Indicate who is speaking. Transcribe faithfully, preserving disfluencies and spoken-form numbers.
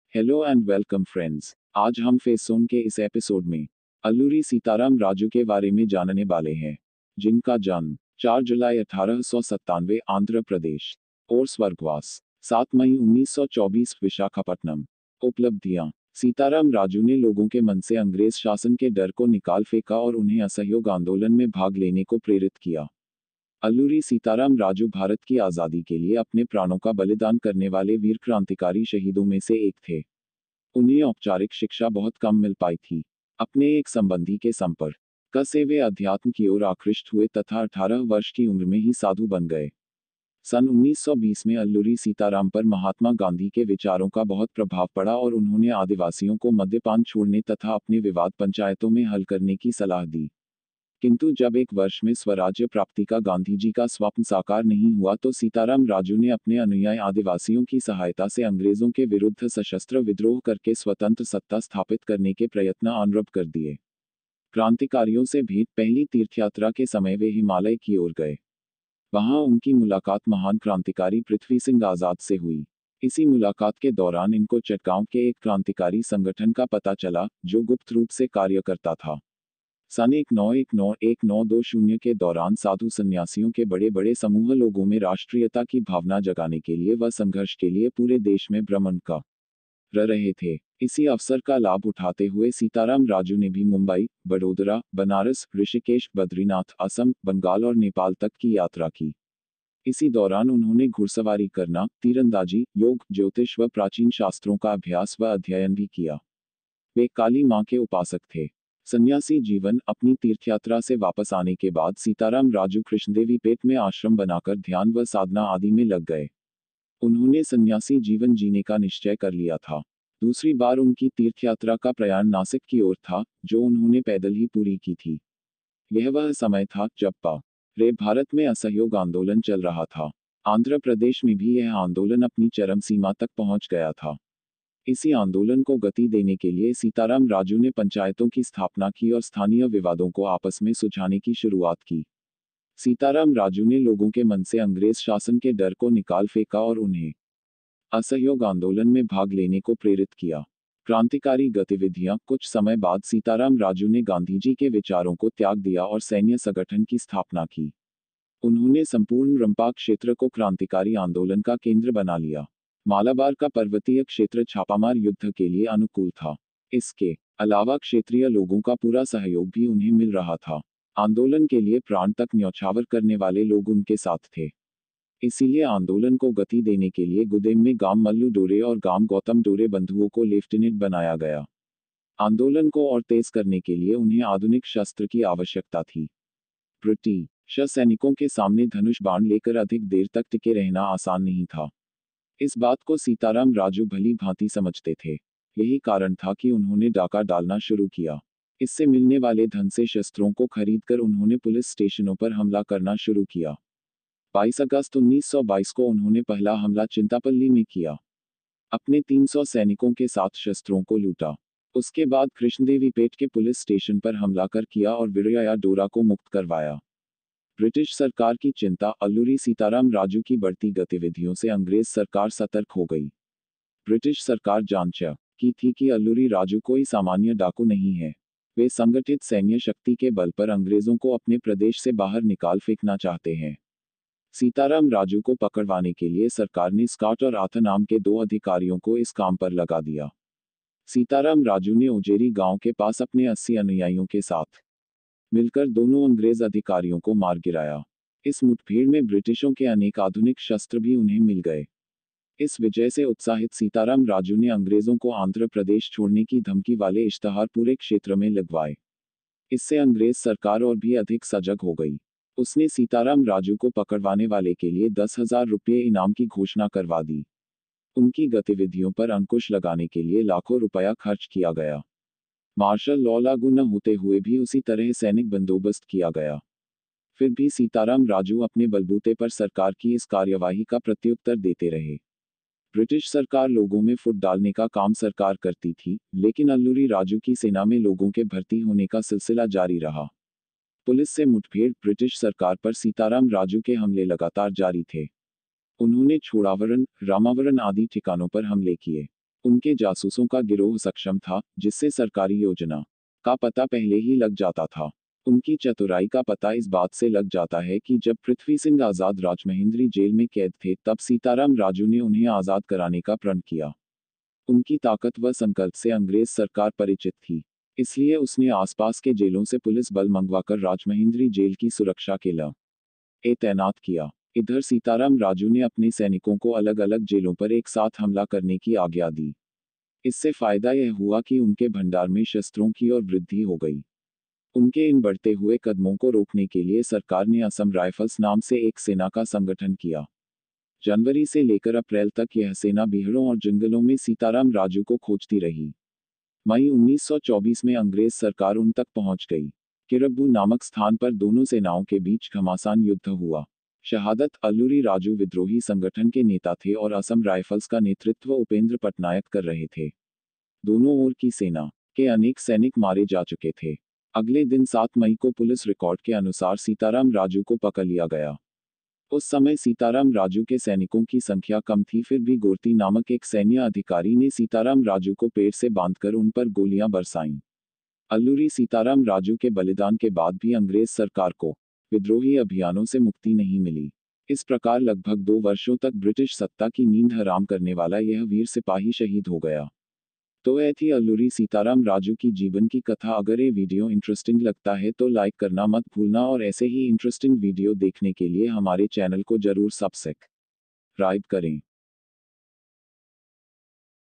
Speaker 1: Hello and welcome friends. आज हम face zone के इस एपिसोड में अल्लूरी सीताराम राजू के बारे में जानने वाले हैं, जिनका जन्म चार जुलाई अठारह सौ सत्तानवे आंध्र प्रदेश और स्वर्गवास सात मई उन्नीस सौ चौबीस विशाखापट्टनम। उपलब्धियां: सीताराम राजू ने लोगों के मन से अंग्रेज शासन के डर को निकाल फेंका और उन्हें असहयोग आंदोलन में भाग लेने को प्रेरित किया। अल्लूरी सीताराम राजू भारत की आज़ादी के लिए अपने प्राणों का बलिदान करने वाले वीर क्रांतिकारी शहीदों में से एक थे। उन्हें औपचारिक शिक्षा बहुत कम मिल पाई थी। अपने एक संबंधी के संपर्क क से वे अध्यात्म की ओर आकृष्ट हुए तथा अठारह वर्ष की उम्र में ही साधु बन गए। सन उन्नीस सौ बीस में अल्लूरी सीताराम पर महात्मा गांधी के विचारों का बहुत प्रभाव पड़ा और उन्होंने आदिवासियों को मद्यपान छोड़ने तथा अपने विवाद पंचायतों में हल करने की सलाह दी। किंतु जब एक वर्ष में स्वराज्य प्राप्ति का गांधी जी का स्वप्न साकार नहीं हुआ तो सीताराम राजू ने अपने अनुयायी आदिवासियों की सहायता से अंग्रेजों के विरुद्ध सशस्त्र विद्रोह करके स्वतंत्र सत्ता स्थापित करने के प्रयत्न आरंभ कर दिए। क्रांतिकारियों से भेंट: पहली तीर्थयात्रा के समय वे हिमालय की ओर गए। वहां उनकी मुलाकात महान क्रांतिकारी पृथ्वी सिंह आजाद से हुई। इसी मुलाकात के दौरान इनको चटगांव के एक क्रांतिकारी संगठन का पता चला, जो गुप्त रूप से कार्य करता था। सन एक नौ एक नौ एक नौ दो शून्य के दौरान साधु सन्यासियों के बड़े बड़े समूह लोगों में राष्ट्रीयता की भावना जगाने के लिए व संघर्ष के लिए पूरे देश में भ्रमण कर रहे थे। इसी अवसर का लाभ उठाते हुए सीताराम राजू ने भी मुंबई, बड़ोदरा, बनारस, ऋषिकेश, बद्रीनाथ, असम, बंगाल और नेपाल तक की यात्रा की। इसी दौरान उन्होंने घुड़सवारी करना, तीरंदाजी, योग, ज्योतिष व प्राचीन शास्त्रों का अभ्यास व अध्ययन भी किया। वे काली मां के उपासक थे। सन्यासी जीवन: अपनी तीर्थयात्रा से वापस आने के बाद सीताराम राजू कृष्णदेवी पेट में आश्रम बनाकर ध्यान व साधना आदि में लग गए। उन्होंने सन्यासी जीवन जीने का निश्चय कर लिया था। दूसरी बार उनकी तीर्थयात्रा का प्रयाण नासिक की ओर था, जो उन्होंने पैदल ही पूरी की थी। यह वह समय था जब पूरे भारत में असहयोग आंदोलन चल रहा था। आंध्र प्रदेश में भी यह आंदोलन अपनी चरम सीमा तक पहुंच गया था। इसी आंदोलन को गति देने के लिए सीताराम राजू ने पंचायतों की स्थापना की और स्थानीय विवादों को आपस में सुलझाने की शुरुआत की। सीताराम राजू ने लोगों के मन से अंग्रेज शासन के डर को निकाल फेंका और उन्हें असहयोग आंदोलन में भाग लेने को प्रेरित किया। क्रांतिकारी गतिविधियां: कुछ समय बाद सीताराम राजू ने गांधीजी के विचारों को त्याग दिया और सैन्य संगठन की स्थापना की। उन्होंने संपूर्ण रंपा क्षेत्र को क्रांतिकारी आंदोलन का केंद्र बना लिया। मालाबार का पर्वतीय क्षेत्र छापामार युद्ध के लिए अनुकूल था। इसके अलावा क्षेत्रीय लोगों का पूरा सहयोग भी उन्हें मिल रहा था। आंदोलन के लिए प्राण तक न्यौछावर करने वाले लोग उनके साथ थे। इसीलिए आंदोलन को गति देने के लिए गुदेम में गांव मल्लू डोरे और गांव गौतम डोरे बंधुओं को लेफ्टिनेंट बनाया गया। आंदोलन को और तेज करने के लिए उन्हें आधुनिक शस्त्र की आवश्यकता थी। ब्रिटिश सैनिकों के सामने धनुष बाण लेकर अधिक देर तक टिके रहना आसान नहीं था। इस बात को सीताराम राजू भली भांति समझते थे। यही कारण था कि उन्होंने डाका डालना शुरू किया। इससे मिलने वाले धन से शस्त्रों को खरीदकर उन्होंने पुलिस स्टेशनों पर हमला करना शुरू किया। बाईस अगस्त उन्नीस सौ बाईस को उन्होंने पहला हमला चिंतापल्ली में किया। अपने तीन सौ सैनिकों के साथ शस्त्रों को लूटा। उसके बाद कृष्णदेवी पेट के पुलिस स्टेशन पर हमला कर किया और विरया डोरा को मुक्त करवाया। ब्रिटिश सरकार की चिंता: अल्लूरी सीताराम राजू की बढ़ती गतिविधियों से अंग्रेज सरकार सतर्क हो गई। ब्रिटिश सरकार जांच की थी कि अल्लूरी राजू कोई सामान्य डाकू नहीं है। वे संगठित सैन्य शक्ति के बल पर अंग्रेजों को अपने प्रदेश से बाहर निकाल फेंकना चाहते हैं। सीताराम राजू को पकड़वाने के लिए सरकार ने स्कॉट और आर्थर नाम के दो अधिकारियों को इस काम पर लगा दिया। सीताराम राजू ने उजेरी गांव के पास अपने अस्सी अनुयायियों के साथ मिलकर दोनों अंग्रेज अधिकारियों को मार गिराया। इस मुठभेड़ में ब्रिटिशों के अनेक आधुनिक शस्त्र भी उन्हें मिल गए। इस विजय से उत्साहित सीताराम राजू ने अंग्रेजों को आंध्र प्रदेश छोड़ने की धमकी वाले इश्तहार पूरे क्षेत्र में लगवाए। इससे अंग्रेज सरकार और भी अधिक सजग हो गई। उसने सीताराम राजू को पकड़वाने वाले के लिए दस हजार रुपये इनाम की घोषणा करवा दी। उनकी गतिविधियों पर अंकुश लगाने के लिए लाखों रुपया खर्च किया गया। मार्शल लॉ लागू न होते हुए भी उसी तरह सैनिक बंदोबस्त किया गया। फिर भी सीताराम राजू अपने बलबूते पर सरकार की इस कार्यवाही का प्रत्युत्तर देते रहे। ब्रिटिश सरकार लोगों में फुट डालने का काम सरकार करती थी, लेकिन अल्लूरी राजू की सेना में लोगों के भर्ती होने का सिलसिला जारी रहा। पुलिस से मुठभेड़: ब्रिटिश सरकार पर सीताराम राजू के हमले लगातार जारी थे। उन्होंने छोड़ावरन, रामावरन आदि ठिकानों पर हमले किए। उनके जासूसों का गिरोह सक्षम था, जिससे सरकारी योजना का पता पहले ही लग जाता था। उनकी चतुराई का पता इस बात से लग जाता है कि जब पृथ्वी सिंह आजाद राजमहेंद्री जेल में कैद थे, तब सीताराम राजू ने उन्हें आजाद कराने का प्रण किया। उनकी ताकत व संकल्प से अंग्रेज सरकार परिचित थी, इसलिए उसने आसपास के जेलों से पुलिस बल मंगवाकर राजमहेंद्री जेल की सुरक्षा के लिए तैनात किया। इधर सीताराम राजू ने अपने सैनिकों को अलग अलग जेलों पर एक साथ हमला करने की आज्ञा दी। इससे फायदा यह हुआ कि उनके भंडार में शस्त्रों की और वृद्धि हो गई। उनके इन बढ़ते हुए कदमों को रोकने के लिए सरकार ने असम राइफल्स नाम से एक सेना का संगठन किया। जनवरी से लेकर अप्रैल तक यह सेना बिहड़ों और जंगलों में सीताराम राजू को खोजती रही। मई उन्नीस सौ चौबीस में अंग्रेज सरकार उन तक पहुंच गई। किरब्बू नामक स्थान पर दोनों सेनाओं के बीच घमासान युद्ध हुआ। शहादत अल्लूरी राजू विद्रोही संगठन के नेता थे और असम राइफल्स का नेतृत्व उपेंद्र पटनायक कर रहे थे। दोनों ओर की सेना के अनेक सैनिक मारे जा चुके थे। अगले दिन सात मई को पुलिस रिकॉर्ड के अनुसार सीताराम राजू को पकड़ लिया गया। उस समय सीताराम राजू के सैनिकों की संख्या कम थी, फिर भी गोरती नामक एक सैन्य अधिकारी ने सीताराम राजू को पेड़ से बांधकर उन पर गोलियां बरसाईं। अल्लूरी सीताराम राजू के बलिदान के बाद भी अंग्रेज सरकार को विद्रोही अभियानों से मुक्ति नहीं मिली। इस प्रकार लगभग दो वर्षों तक ब्रिटिश सत्ता की नींद हराम करने वाला यह वीर सिपाही शहीद हो गया। तो यह थी अल्लूरी सीताराम राजू की जीवन की कथा। अगर ये वीडियो इंटरेस्टिंग लगता है तो लाइक करना मत भूलना और ऐसे ही इंटरेस्टिंग वीडियो देखने के लिए हमारे चैनल को जरूर सब्सक्राइब करें।